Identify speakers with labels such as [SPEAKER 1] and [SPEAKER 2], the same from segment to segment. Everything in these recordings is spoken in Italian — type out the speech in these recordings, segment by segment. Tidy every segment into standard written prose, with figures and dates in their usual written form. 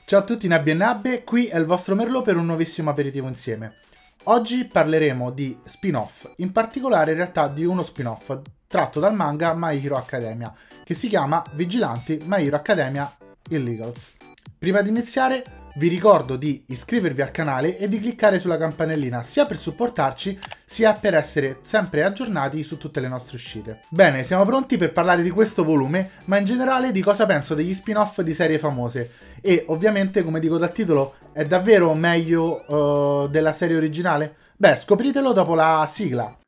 [SPEAKER 1] Ciao a tutti Nabbi e Nabbe, qui è il vostro Merlot per un nuovissimo aperitivo insieme. Oggi parleremo di spin-off, in particolare in realtà di uno spin-off tratto dal manga My Hero Academia, che si chiama Vigilanti My Hero Academia Illegals. Prima di iniziare vi ricordo di iscrivervi al canale e di cliccare sulla campanellina sia per supportarci sia per essere sempre aggiornati su tutte le nostre uscite. Bene, siamo pronti per parlare di questo volume, ma in generale di cosa penso degli spin-off di serie famose. E ovviamente, come dico dal titolo, è davvero meglio della serie originale? Beh, scopritelo dopo la sigla.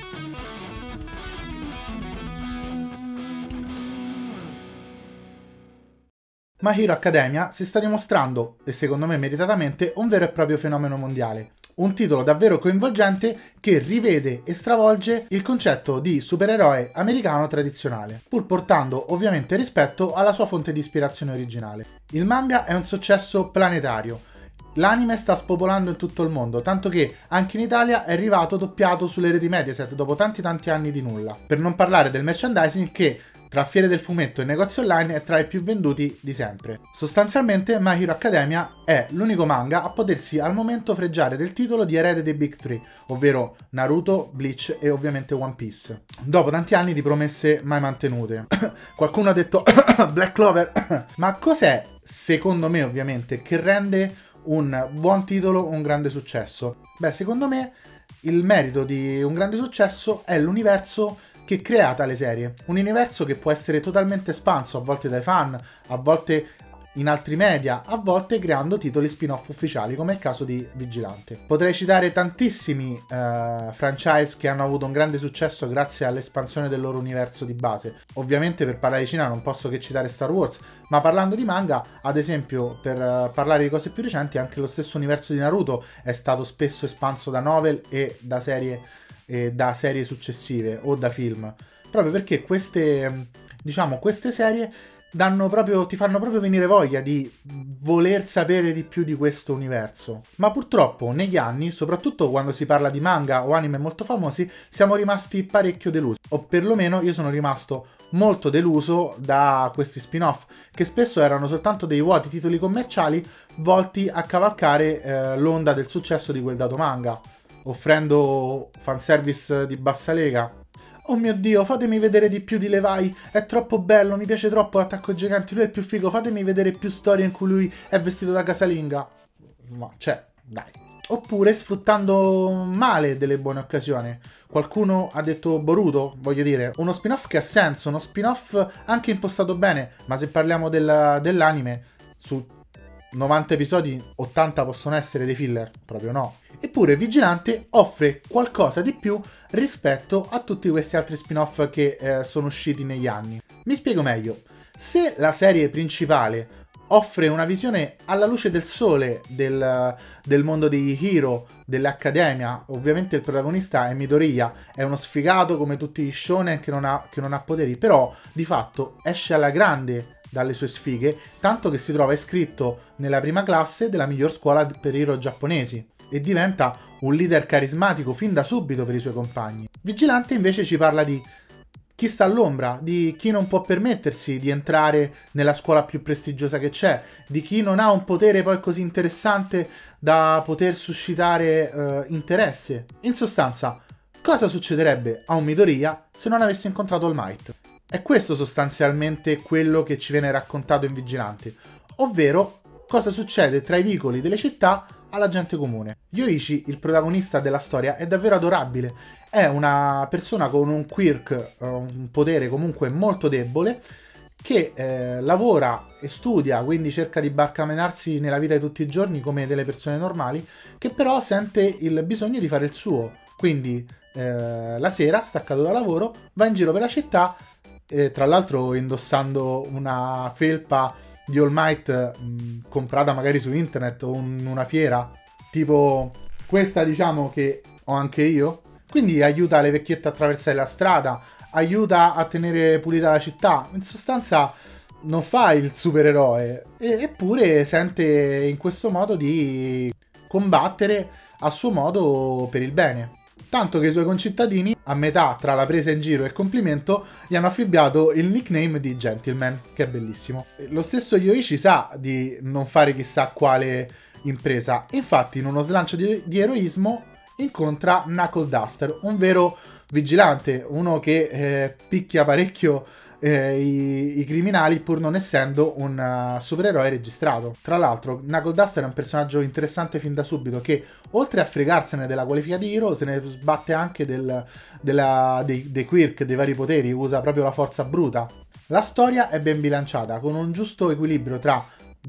[SPEAKER 1] My Hero Academia si sta dimostrando, e secondo me meritatamente, un vero e proprio fenomeno mondiale. Un titolo davvero coinvolgente che rivede e stravolge il concetto di supereroe americano tradizionale, pur portando ovviamente rispetto alla sua fonte di ispirazione originale. Il manga è un successo planetario. L'anime sta spopolando in tutto il mondo, tanto che anche in Italia è arrivato doppiato sulle reti Mediaset dopo tanti anni di nulla. Per non parlare del merchandising che, tra fiere del fumetto e negozi online, è tra i più venduti di sempre. Sostanzialmente My Hero Academia è l'unico manga a potersi al momento fregiare del titolo di erede dei Big Three, ovvero Naruto, Bleach e ovviamente One Piece. Dopo tanti anni di promesse mai mantenute. Qualcuno ha detto Black Clover. Ma cos'è, secondo me ovviamente, che rende un buon titolo un grande successo? Beh, secondo me il merito di un grande successo è l'universo che crea tale serie. Un universo che può essere totalmente espanso, a volte dai fan, a volte in altri media, a volte creando titoli spin-off ufficiali, come il caso di Vigilante. Potrei citare tantissimi franchise che hanno avuto un grande successo grazie all'espansione del loro universo di base. Ovviamente per parlare di cinema non posso che citare Star Wars, ma parlando di manga, ad esempio, per parlare di cose più recenti, anche lo stesso universo di Naruto è stato spesso espanso da novel e da serie successive o da film, proprio perché queste serie ti fanno proprio venire voglia di voler sapere di più di questo universo. Ma purtroppo negli anni, soprattutto quando si parla di manga o anime molto famosi, siamo rimasti parecchio delusi, o perlomeno io sono rimasto molto deluso da questi spin-off, che spesso erano soltanto dei vuoti titoli commerciali volti a cavalcare l'onda del successo di quel dato manga, offrendo fanservice di bassa lega. Oh mio Dio, fatemi vedere di più di Levi, è troppo bello, mi piace troppo l'attacco ai giganti, lui è il più figo, fatemi vedere più storie in cui lui è vestito da casalinga. Ma dai. Oppure sfruttando male delle buone occasioni. Qualcuno ha detto Boruto, voglio dire, uno spin-off che ha senso, uno spin-off anche impostato bene, ma se parliamo dell'anime, su 90 episodi 80 possono essere dei filler, proprio no. Eppure Vigilante offre qualcosa di più rispetto a tutti questi altri spin-off che sono usciti negli anni. Mi spiego meglio. Se la serie principale offre una visione alla luce del sole del mondo dei hero, dell'accademia, ovviamente il protagonista è Midoriya, è uno sfigato come tutti gli shonen che non ha poteri, però di fatto esce alla grande dalle sue sfighe, tanto che si trova iscritto nella prima classe della miglior scuola per hero giapponesi e diventa un leader carismatico fin da subito per i suoi compagni. Vigilante invece ci parla di chi sta all'ombra, di chi non può permettersi di entrare nella scuola più prestigiosa che c'è, di chi non ha un potere poi così interessante da poter suscitare interesse. In sostanza, cosa succederebbe a un Midoriya se non avesse incontrato All Might? È questo sostanzialmente quello che ci viene raccontato in Vigilante, ovvero cosa succede tra i vicoli delle città alla gente comune. Yoichi, il protagonista della storia, è davvero adorabile. È una persona con un quirk, un potere comunque molto debole, che lavora e studia, quindi cerca di barcamenarsi nella vita di tutti i giorni come delle persone normali, che però sente il bisogno di fare il suo. Quindi la sera, staccato da lavoro, va in giro per la città, tra l'altro indossando una felpa di All Might comprata magari su internet o in una fiera, tipo questa, diciamo, che ho anche io. Quindi aiuta le vecchiette a attraversare la strada, aiuta a tenere pulita la città. In sostanza non fa il supereroe, eppure sente in questo modo di combattere a suo modo per il bene. tanto che i suoi concittadini, a metà tra la presa in giro e il complimento, gli hanno affibbiato il nickname di Gentleman, che è bellissimo. Lo stesso Yoichi sa di non fare chissà quale impresa, infatti in uno slancio di eroismo incontra Knuckle Duster, un vero vigilante, uno che picchia parecchio i criminali pur non essendo un supereroe registrato. Tra l'altro Knuckle Duster è un personaggio interessante fin da subito che oltre a fregarsene della qualifica di hero se ne sbatte anche dei quirk, dei vari poteri, usa proprio la forza bruta. La storia è ben bilanciata con un giusto equilibrio tra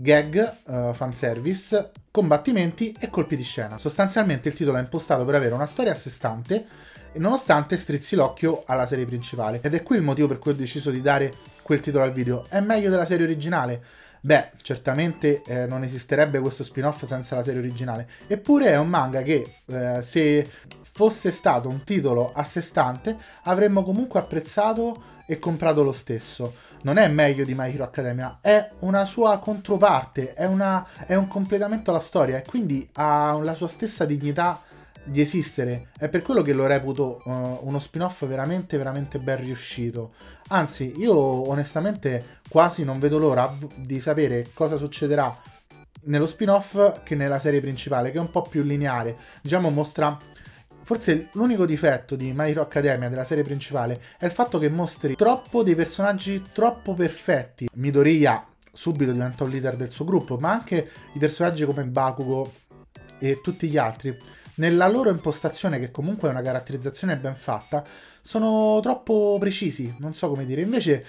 [SPEAKER 1] gag, fanservice, combattimenti e colpi di scena. Sostanzialmente il titolo è impostato per avere una storia a sé stante e nonostante strizzi l'occhio alla serie principale. Ed è qui il motivo per cui ho deciso di dare quel titolo al video. È meglio della serie originale? Beh, certamente non esisterebbe questo spin-off senza la serie originale. Eppure è un manga che se fosse stato un titolo a sé stante avremmo comunque apprezzato e comprato lo stesso. Non è meglio di My Hero Academia, è una sua controparte, è un completamento alla storia e quindi ha la sua stessa dignità di esistere. È per quello che lo reputo uno spin-off veramente veramente ben riuscito. Anzi, io onestamente quasi non vedo l'ora di sapere cosa succederà nello spin-off che nella serie principale, che è un po' più lineare. Diciamo, mostra... Forse l'unico difetto di My Hero Academia della serie principale è il fatto che mostri troppo dei personaggi troppo perfetti. Midoriya subito diventa un leader del suo gruppo, ma anche i personaggi come Bakugo e tutti gli altri, nella loro impostazione, che comunque è una caratterizzazione ben fatta, sono troppo precisi, non so come dire. Invece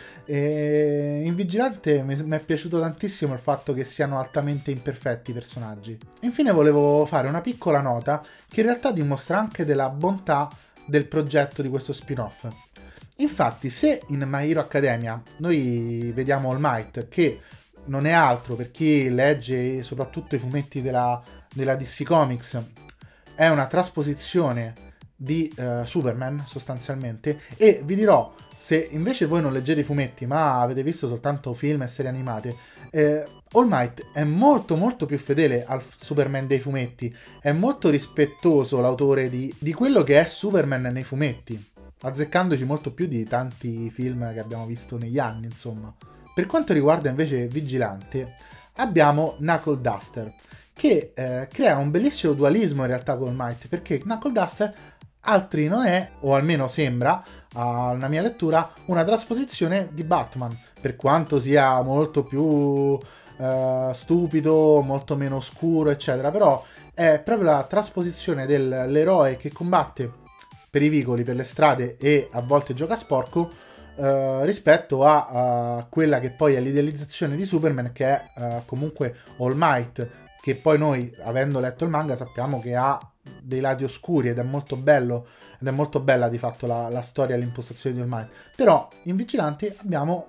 [SPEAKER 1] in Vigilante mi è piaciuto tantissimo il fatto che siano altamente imperfetti i personaggi. Infine volevo fare una piccola nota che in realtà dimostra anche della bontà del progetto di questo spin-off. Infatti, se in My Hero Academia noi vediamo All Might, che non è altro, per chi legge soprattutto i fumetti della DC Comics, è una trasposizione di Superman sostanzialmente, e vi dirò, se invece voi non leggete i fumetti ma avete visto soltanto film e serie animate, All Might è molto molto più fedele al Superman dei fumetti, è molto rispettoso l'autore di quello che è Superman nei fumetti, azzeccandoci molto più di tanti film che abbiamo visto negli anni, insomma. Per quanto riguarda invece Vigilante, abbiamo Knuckle Duster, che crea un bellissimo dualismo in realtà con All Might, perché Knuckle Duster altri non è, o almeno sembra, alla mia lettura, una trasposizione di Batman, per quanto sia molto più stupido, molto meno oscuro, eccetera, però è proprio la trasposizione dell'eroe che combatte per i vicoli, per le strade e a volte gioca sporco, rispetto a quella che poi è l'idealizzazione di Superman, che è comunque All Might, che poi noi, avendo letto il manga, sappiamo che ha dei lati oscuri ed è molto bello, ed è molto bella di fatto la storia e l'impostazione di All Might. Però in Vigilanti abbiamo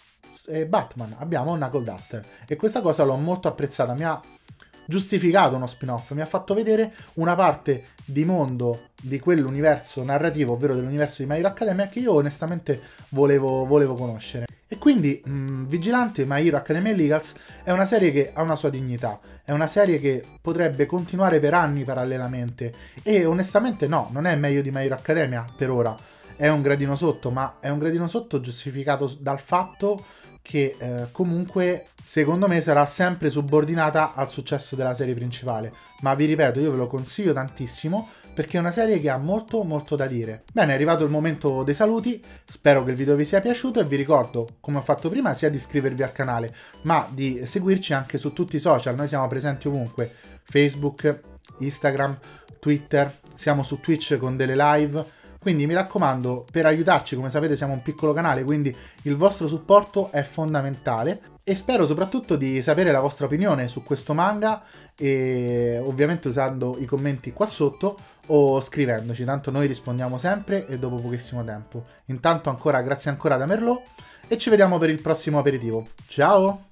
[SPEAKER 1] Batman, abbiamo Knuckle Duster, e questa cosa l'ho molto apprezzata, mi ha giustificato uno spin-off, mi ha fatto vedere una parte di mondo di quell'universo narrativo, ovvero dell'universo di My Hero Academia, che io onestamente volevo conoscere. E quindi Vigilante, My Hero Academia Illegals è una serie che ha una sua dignità, è una serie che potrebbe continuare per anni parallelamente, e onestamente no, non è meglio di My Hero Academia per ora, è un gradino sotto, ma è un gradino sotto giustificato dal fatto che comunque secondo me sarà sempre subordinata al successo della serie principale. Ma vi ripeto, io ve lo consiglio tantissimo perché è una serie che ha molto molto da dire. Bene, è arrivato il momento dei saluti, spero che il video vi sia piaciuto e vi ricordo, come ho fatto prima, sia di iscrivervi al canale ma di seguirci anche su tutti i social. Noi siamo presenti ovunque: Facebook, Instagram, Twitter, siamo su Twitch con delle live. Quindi mi raccomando, per aiutarci, come sapete siamo un piccolo canale, quindi il vostro supporto è fondamentale, e spero soprattutto di sapere la vostra opinione su questo manga, e ovviamente usando i commenti qua sotto o scrivendoci, tanto noi rispondiamo sempre e dopo pochissimo tempo. Intanto ancora grazie ancora da Merlot e ci vediamo per il prossimo aperitivo. Ciao!